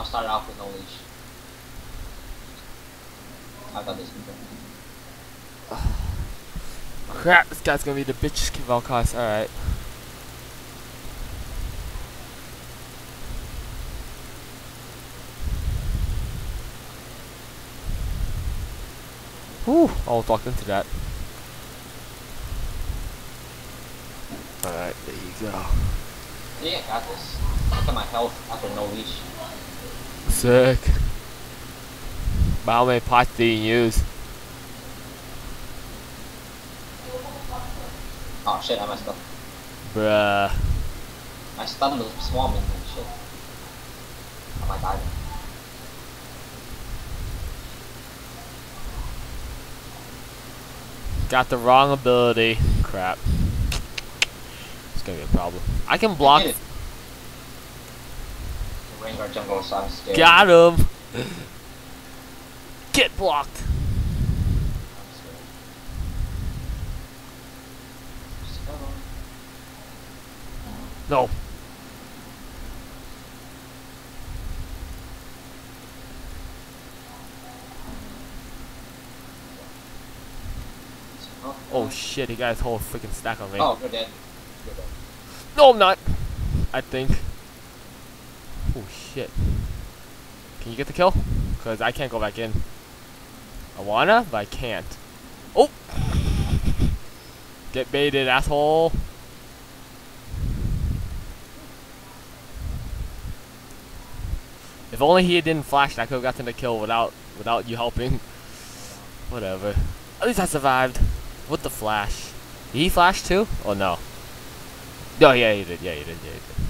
start off with no leash. I got this before. Crap, this guy's gonna be the bitch Valkos, alright. Whew, I almost walked into that. Alright, there you go. Yeah, I got this. Look at my health after no leash. Sick. But how many pots do you use? Oh shit, I messed up. Bruh. I stunned the small minion, shit. I might die. Got the wrong ability. Crap. It's gonna be a problem. I can block. The Rengar jungle, so I'm scared. Got him! Get blocked! I'm scared. Just go. No. Oh shit, he got his whole freaking stack on me. Oh, you're dead. You're dead. No, I'm not. I think. Oh shit. Can you get the kill? Because I can't go back in. I wanna, but I can't. Oh! Get baited, asshole. If only he didn't flash, I could have gotten the kill without you helping. Whatever. At least I survived. With the flash. Did he flash too? Oh no. Oh yeah, he did. Yeah, he did. Yeah, he did.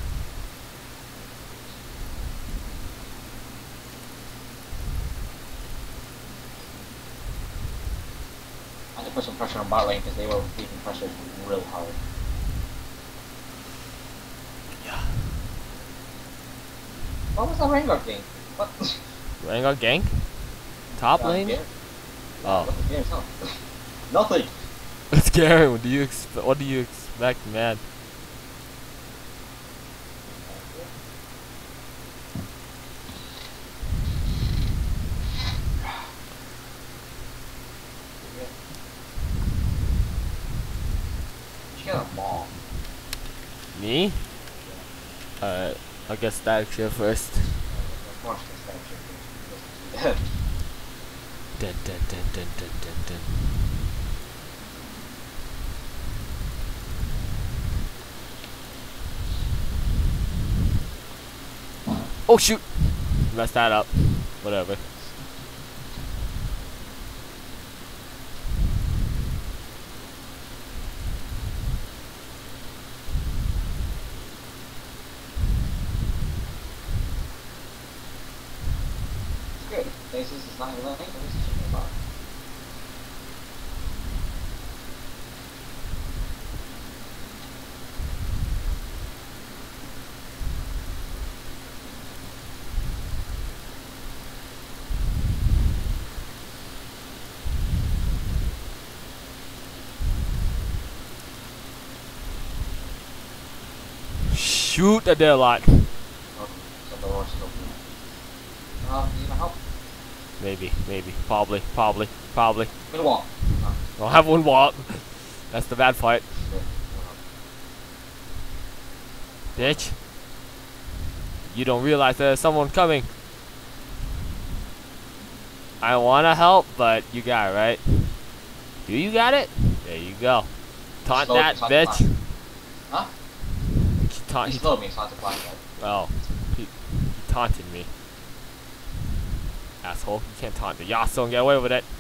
I had to put some pressure on bot lane because they were being pressured real hard. Yeah. What was that Rengar thing? What? Rengar gank? Top lane? Garen. Oh. What did Garen tell? Nothing. It's Garen. What do you expect, man? She got a ball. Me? I guess Static Shift first. Of course, that's Dun dun dun dun dun dun dun. Oh shoot! Messed that up. Whatever. It's good. Basis is not even letting me chicken about. Shoot! I did a lot. Okay, so the horse is open. Need my help? Maybe. Probably. Good wall. I'll have one walk. That's the bad part. Bitch. You don't realize there's someone coming. I wanna help, but you got it, right? Do you got it? There you go. Taunt Slow, that, taunt bitch. the Huh? He He slowed me, so I had to climb that. Oh, he taunted me. Asshole. You can't taunt the Yasuo and get away with it.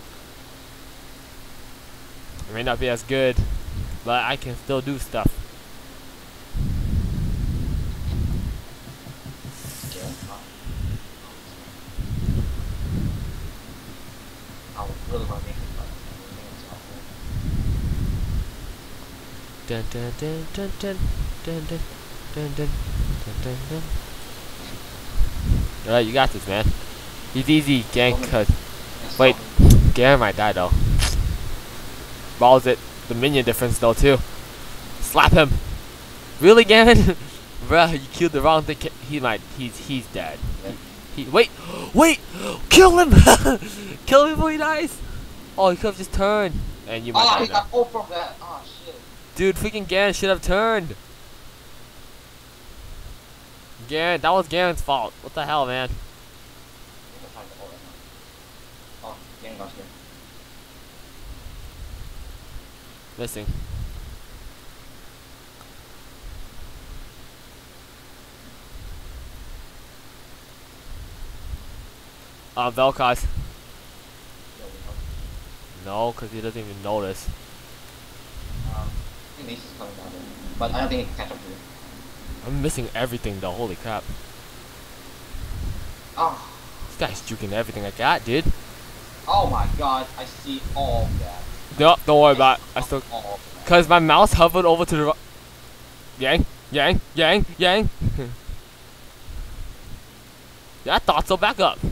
It may not be as good, but I can still do stuff. I really want to make it, but Dun dun dun dun dun dun dun dun dun dun dun. Alright, you got this, man. He's easy, gank. Wait, Garen might die though. Balls it. The minion difference though too. Slap him. Really, Garen? Bruh, you killed the wrong thing. He's dead. Wait! Wait! Kill him! Kill him before he dies! Oh, he could have just turned. And you might Oh, die he now. got pulled from that. Oh, shit. Dude, freaking Garen should have turned. Garen, that was Garen's fault. What the hell, man? Oh, Garen got here. Missing. Vel'Koz. No, because he doesn't even notice. I think Mace is coming down there. But I don't think he can catch up to you. I'm missing everything though, holy crap. Oh. This guy's juking everything I got, dude. Oh my god, I see all of that. No, don't worry about it. I still... All of that. Because my mouse hovered over to the... Yang, yang, yang, yang. Yeah, I thought so. Back up.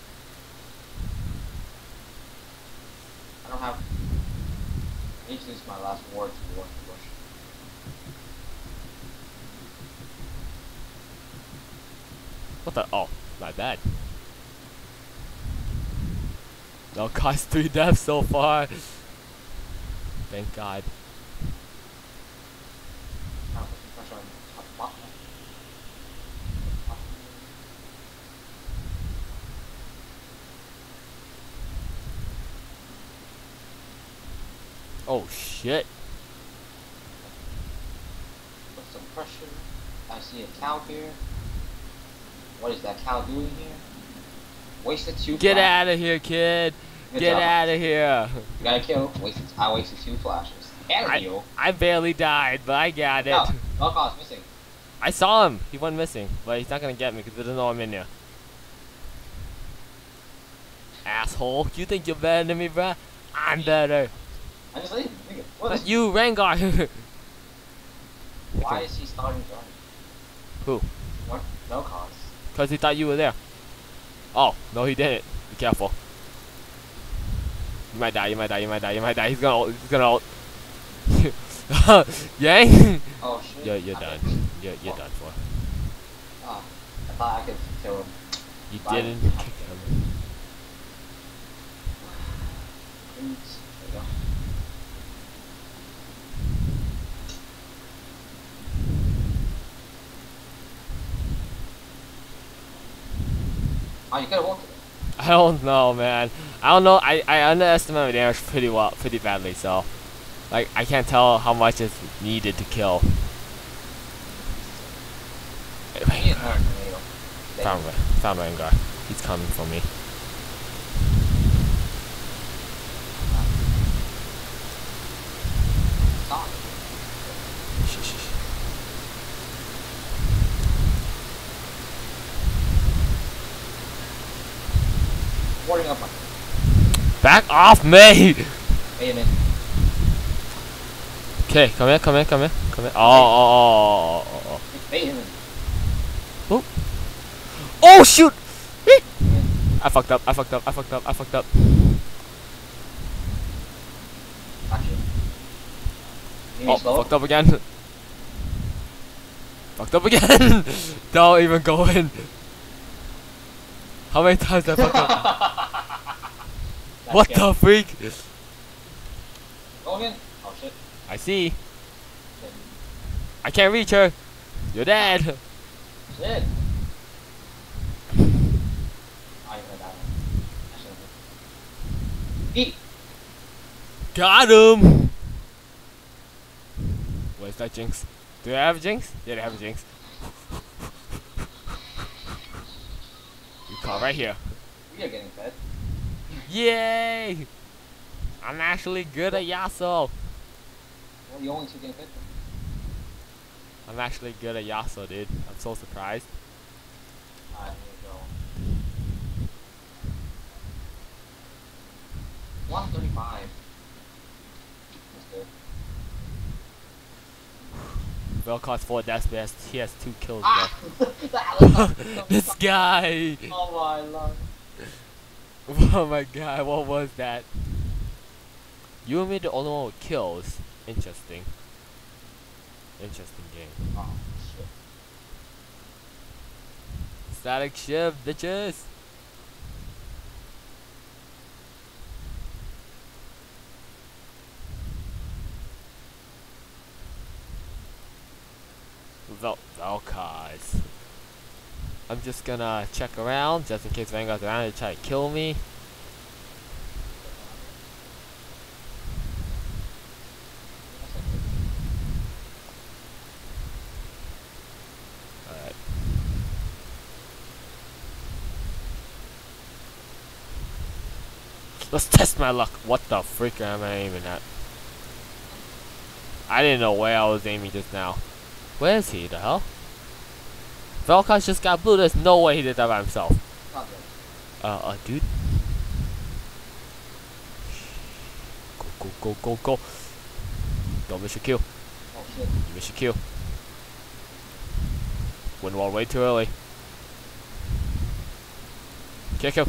I don't have... I need to use my last word to work the bush. What the? Oh, my bad. No, guys, 3 deaths so far. Thank God. Now put some pressure on the top bottom. Oh shit. Put some pressure. I see a cow here. What is that cow doing here? Wasted 2 Get flashes. out of here, kid. Good Get job. out of here. You got a kill. I wasted 2 flashes. And a heal. I barely died, but I got it. No, Vel'Koz missing. I saw him. He went missing, but he's not gonna get me because he doesn't know I'm in there. Asshole. You think you're better than me, bruh? I'm better. I just leave. Nigga. What is You, Rengar. Why is he starting driving? Who? What? Vel'Koz. Because he thought you were there. Oh, no, he didn't. Be careful. You might die, you might die, you might die, you might die. He's gonna ult. He's gonna ult. Yang? Oh shit. You're I done. missed. You're done for. Ah, I thought I could kill him. You Bye. didn't kick him. There you go. Oh, you could have walked it. I don't know, man. I don't know. I underestimate my damage pretty badly. So, like, I can't tell how much is needed to kill. He is more tornado. Found Rengar. He's coming for me. Stop. Shh. Warning up on. Back off me! Wait a minute. Okay, come here. Oh. Wait a minute. Oh shoot! I fucked up. Actually. You Oh, need slow? fucked up again. Don't even go in. How many times did I fuck up? What the freak? Go again? Oh shit. I see. I can't reach her. You're dead. Shit. Oh, you're gonna die. Actually, eat. Got him. Where's that Jinx? Do they have a Jinx? Yeah, they have a Jinx. You call right here. We are getting fed. Yay! I'm actually good at Yasuo. We're the only 2 getting fed. I'm actually good at Yasuo, dude. I'm so surprised. Alright, here we go. 135. That's good. Vel'Koz 4 deaths, but he has 2 kills, Ah! bro. The helicopter. This guy! Oh my lord. Oh my god, what was that? You and me the only one with kills. Interesting. Interesting game. Oh shit. Static shift, bitches. Vel'Koz. I'm just gonna check around just in case Vanguard's around to try to kill me. Alright. Let's test my luck. What the freak am I aiming at? I didn't know where I was aiming just now. Where is he? The hell? Vel'Koz just got blue. There's no way he did that by himself. Dude. Go. Don't miss your kill. Oh shit. You miss your kill. Wind wall way too early. Kick him.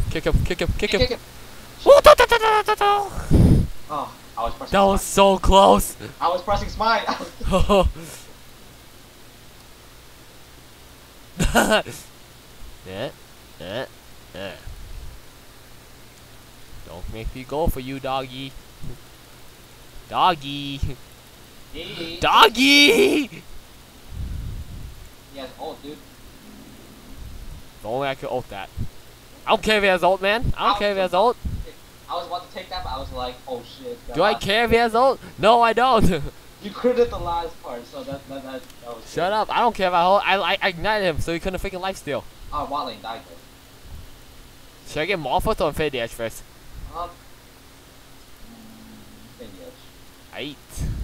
Oh, I was pressing That was smite. so close. I was pressing smite. Yeah. Don't make me go for you, doggy. Doggy. Doggy! Yes, ult, dude. If only I could ult that. I don't care if he has ult, man. I don't care if he has ult. I was about to take that, but I was like, oh shit. Do I care if he has ult? No, I don't. You critted the last part, so that was Shut up. I don't care if I ult. I ignited him so he couldn't freaking lifesteal. Oh, Watling died though. Should I get Morphos or Infinity Edge first? Infinity Edge. Aight.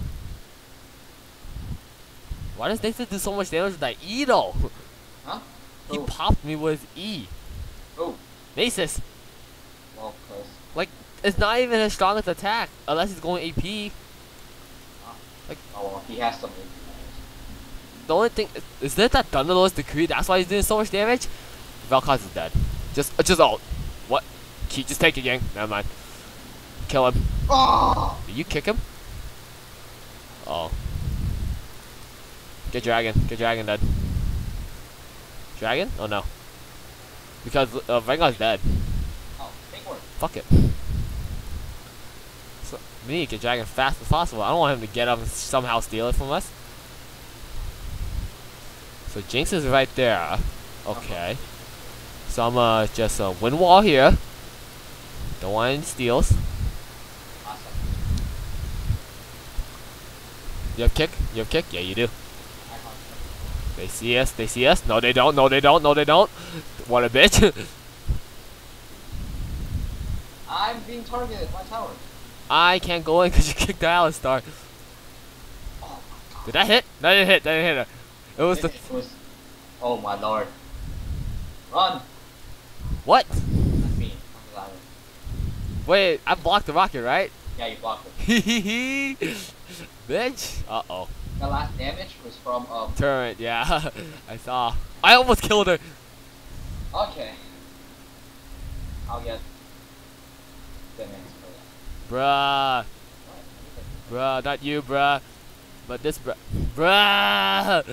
Why does Nathan do so much damage with that E though? Huh? He Who? popped me with E. Oh. Nasus. Well, cause. It's not even his strongest attack unless he's going AP. Oh, well, he has some. The only thing is that Thunderlord's Decree. That's why he's doing so much damage. Vel'Koz is dead. Just ult. What? Just take it, gang. Never mind. Kill him. Oh! Did you kick him? Oh. Get dragon. Get dragon dead. Dragon? Oh no. Because Vanguard's dead. Oh, big word. Fuck it. So, we need to get dragon fast as possible. I don't want him to get up and somehow steal it from us. So Jinx is right there. Okay. So I'm just wind wall here. Don't want any steals. Awesome. You have kick? You have kick? Yeah, you do. I can't. They see us. They see us. No, they don't. No, they don't. No, they don't. What a bitch. I'm being targeted. My tower. I can't go in because you kicked the Alistar. Oh my god. Did that hit? That didn't hit. That didn't hit her. It was the. It was. Oh my lord. Run. What? That's me. I'm alive. Wait, I blocked the rocket, right? Yeah, you blocked it. Hee bitch. Uh oh. The last damage was from Turret, yeah. I saw. I almost killed her. Okay. I'll get 10 minutes for that. Bruh. What? Bruh, not you, bruh. But this bruh. Bruh!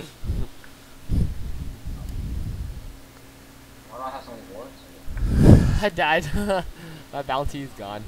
Why do I have so many wards? I died. My bounty is gone.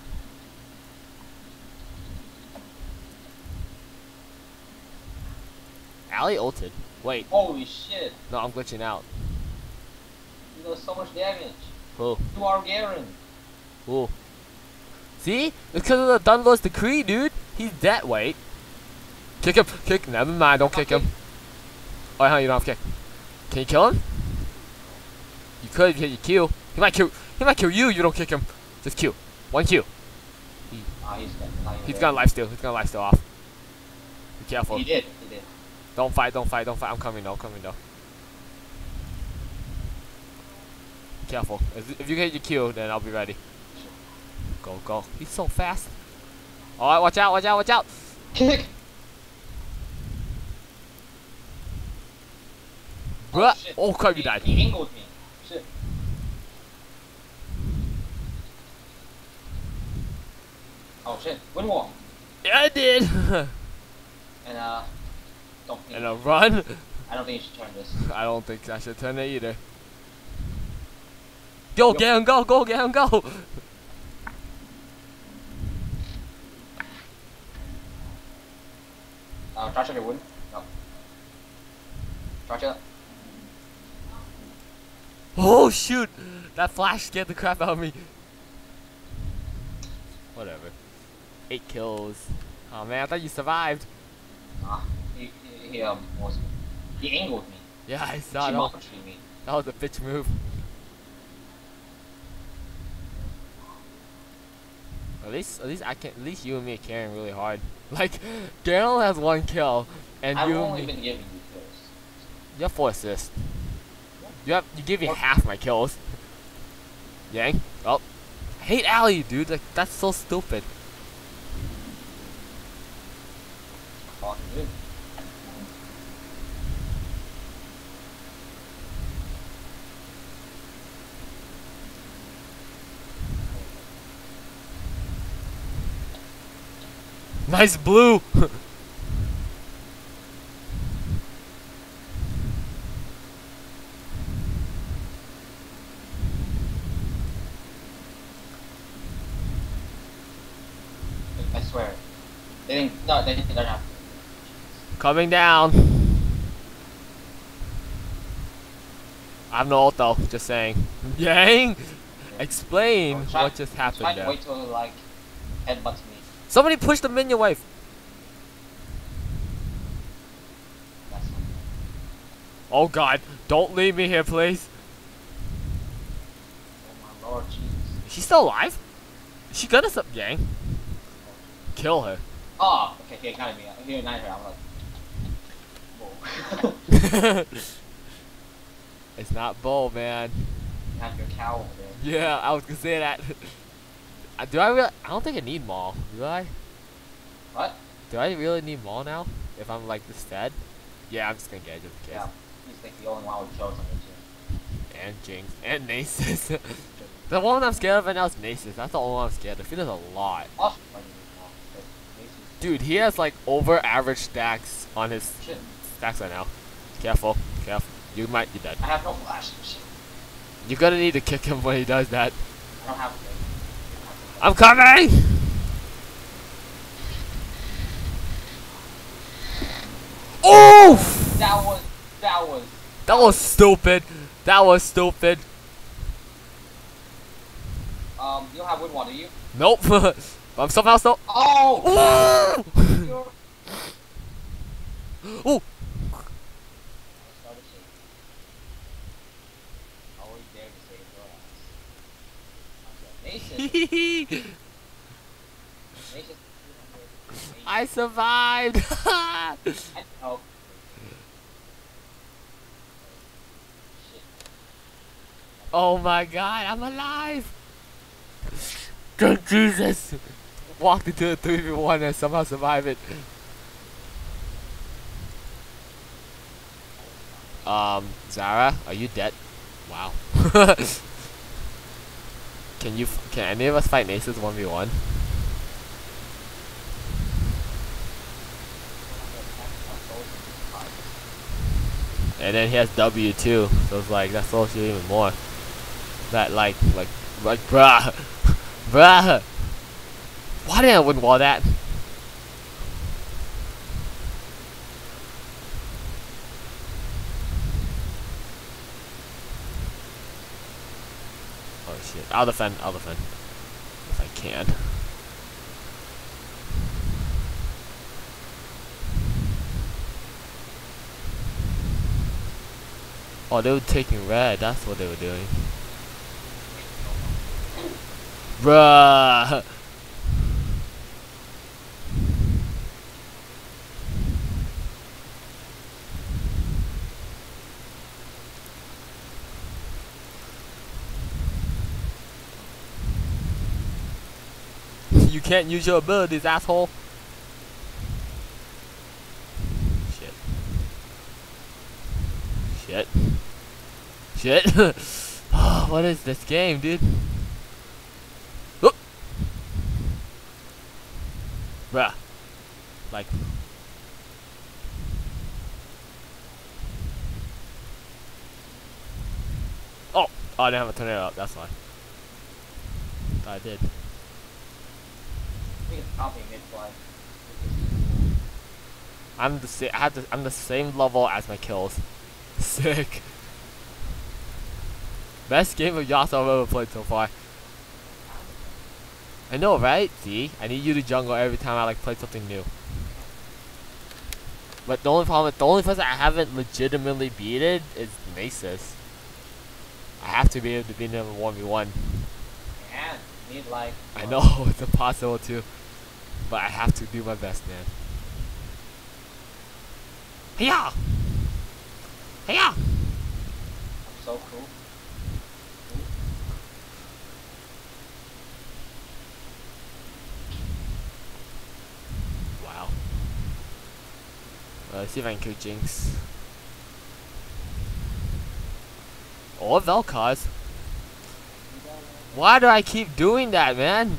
Ali ulted. Wait. Holy shit. No, I'm glitching out. He does so much damage. Who? You are Garen. Who? See? It's because of the Thunderlord's Decree, dude. He's dead. Wait. Kick him. Kick. Never mind. Don't kick him. Oh, huh? You don't have kick. Can you kill him? You could get your Q. He might kill. He might kill you. You don't kick him. Just Q. One Q. Ah, he's dead. He's gonna lifesteal. He's gonna lifesteal off. Be careful. He did. He did. Don't fight. Don't fight. Don't fight. I'm coming though. I'm coming though. Careful. If you get your Q, then I'll be ready. Go, go. He's so fast. Alright, watch out, watch out, watch out. Kick. Bruh. shit. Oh, crap, you died. He angled me. Shit. Oh shit. Wind wall. Yeah, I did. And don't think. And a run. I don't think you should turn this. I don't think I should turn it either. Yo, get him, go, get him, go. Try to win. No. Try to. Oh shoot! That flash scared the crap out of me. Whatever. 8 kills. Oh man, I thought you survived. He he angled me. Yeah, I saw He that. launched me. That was a bitch move. At least at least you and me are carrying really hard. Like, Daryl has 1 kill, and I've you and only me, been giving you kills. you have 4 assists. You give me half my kills. Yang. Oh, I hate Allie, dude. Like, that's so stupid. Fucking good. Nice blue. I swear. They didn't. No, they didn't have. Coming down. I have no ult though. Just saying. Yang. Explain what just happened Trying to there. wait till like headbutts me. Somebody push the minion wave. That's not Oh god, don't leave me here, please. Oh my lord, Jesus. Is she still alive? Is she gonna sub Yang? Kill her. Oh, okay, he ignited me. He ignited her. I'm like, whoa. It's not Bull, man. You have your cow over there. Yeah, I was gonna say that. Do I really? I don't think I need Maul. Do I? What? Do I really need Maul now? If I'm like this dead? Yeah, I'm just gonna get it just in case. Yeah. He's like the only one with kills on your team. And Jinx. And Nasus. The one I'm scared of right now is Nasus. That's the only one I'm scared of. He does a lot. Also, like, Macy's Dude, he has like over average stacks on his shit. stacks right now. Careful. Careful. You're dead. I have no flash and shit. You're gonna need to kick him when he does that. I don't have to. I'm coming! Oof! That was stupid. That was stupid. You don't have Woodwall, do you? Nope. I'm somehow still. Oh! Ooh! Ooh! I survived. Oh. Oh my god, I'm alive. Good Jesus. Walked into a 3v1 and somehow survived it. Zara, are you dead? Wow. Can any of us fight Nasus 1v1? And then he has W too, so it's like that slows you even more. That like bruh, bruh. Why didn't I win wall that? Oh shit! I'll defend if I can. Oh, they were taking red. That's what they were doing. Bruh. You can't use your abilities, asshole. Shit. Shit. Shit. Oh, what is this game, dude? Oh. Bruh. Like. Oh. Oh, I didn't have a tornado up. That's why. Thought I did. I think it's copying mid-flight. I'm the same. I'm the same level as my kills. Sick. Best game of Yasuo I've ever played so far. I know, right? See, I need you to jungle every time I like play something new. But the only problem, the only person I haven't legitimately beaten is Nasus. I have to be able to beat him in 1v1. Man, need like. I know it's impossible to, but I have to do my best, man. Hiya! Hiya! I'm so cool. Wow. Let's see if I can kill Jinx. Or Vel'Koz. Why do I keep doing that, man?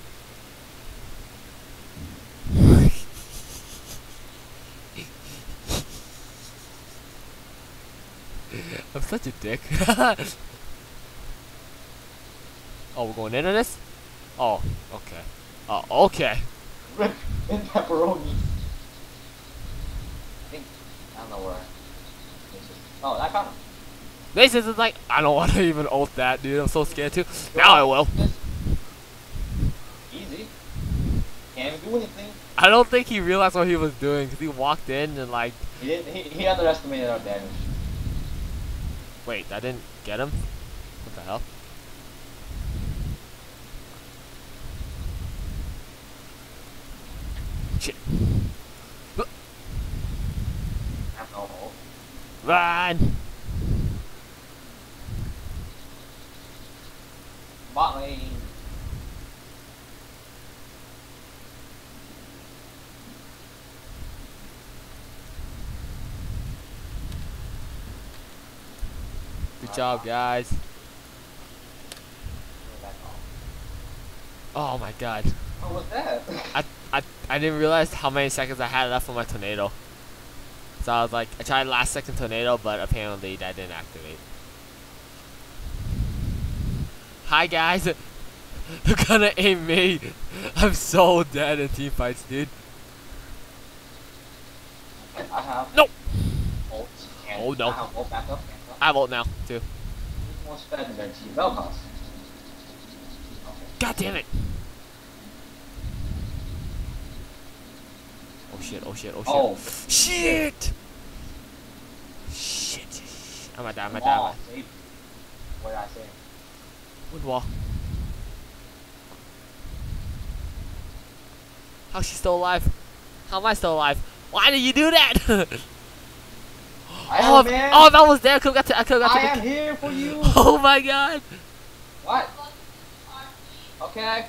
I'm such a dick. Oh, we're going into this? Oh, okay. Oh, okay. Rip in pepperoni. I don't know where. Oh, I found him. Nasus is like, I don't want to even ult that, dude. I'm so scared too. Now I will. Easy. Can't even do anything. I don't think he realized what he was doing because he walked in and like. He didn't. He underestimated our damage. Wait, that didn't get him? What the hell? Shit. I have no hope. Run! Bot lane. Good job, guys. Oh my god. What was that? I didn't realize how many seconds I had left for my tornado. So I was like, I tried last second tornado, but apparently that didn't activate. Hi guys. They're gonna aim me. I'm so dead in team fights, dude. I have. Nope. Ult. Oh, no. I have ult back up. I have ult now, too. Who's more sped than their team? Vel'Koz. Okay. God damn it. Oh shit, oh shit, oh shit. Oh. Shit! Shit. I'm gonna die, I'm gonna Wall, die. save. What did I say? Wood wall. How's she still alive? How am I still alive? Why did you do that? I am, oh, man. oh, if I was there, I could've got to I am here for you. Oh my god. What? Okay.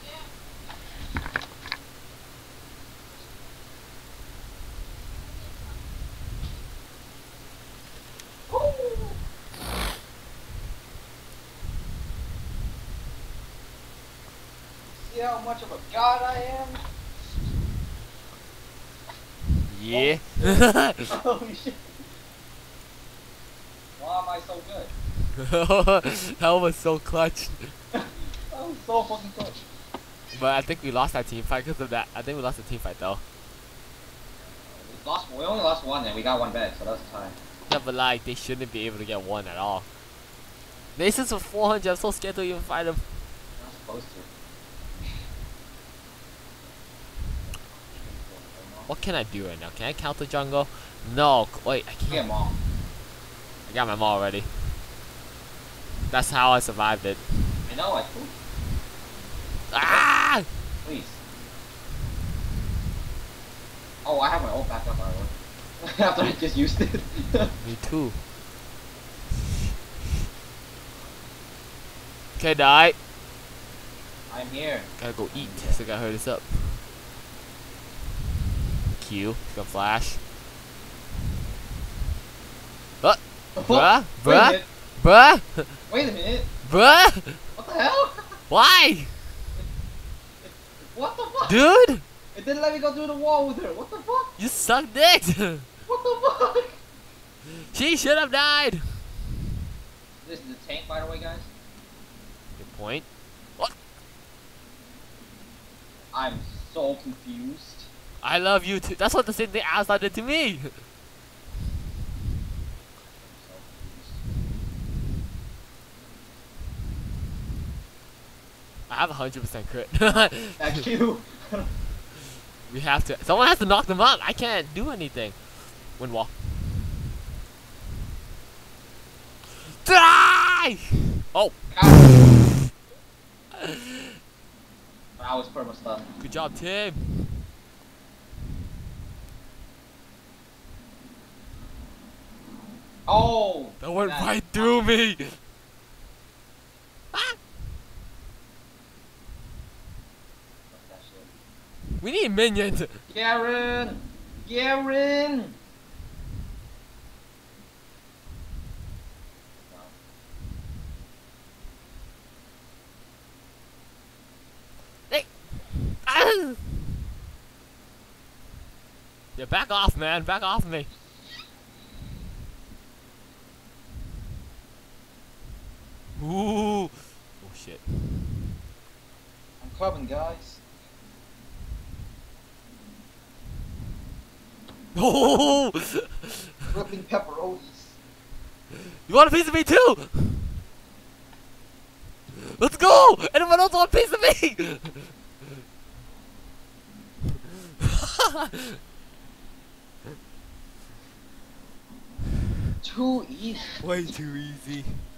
Woo. See how much of a god I am? Yeah. Holy shit. Why am I so good? That was so clutch. That was so fucking clutch. But I think we lost that team fight because of that. I think we lost the team fight though. We only lost one and we got one back, so that's a tie. Yeah, but like, they shouldn't be able to get one at all. Nasus with 400, I'm so scared to even fight him. We're not supposed to. What can I do right now? Can I counter jungle? No, wait, I Get can't. them all. I got my maul already. That's how I survived it. I know, I cool. Ah! Please. Oh, I have my ult back up, by the way. After I just used it. Me too. Okay, die. I'm here. Gotta go eat, so I gotta hurry this up. Q, gonna flash. Bruh, bruh, bruh, Wait a minute. bruh. What the hell? Why, What the fuck? dude? It didn't let me go through the wall with her. What the fuck? You suck dick. What the fuck? She should have died. This is the tank, by the way, guys. Point. What? I'm so confused. I love you too. That's what the same thing Aslan did to me. I'm so confused. I have 100% crit. Thank you. We have to. Someone has to knock them out. I can't do anything. Wind wall. Die! Oh. I was perma stunned. Good job, Tim. Oh! That went right through me. Ah! Fuck that shit. We need minions. Garen! Garen! No. Hey. Ah! Yeah, back off, man. Back off me. Ooh. Oh shit. I'm coming, guys. Oh! Ripping pepperonis. You want a piece of me too? Let's go! Anyone else want a piece of me? Too easy. Way too easy.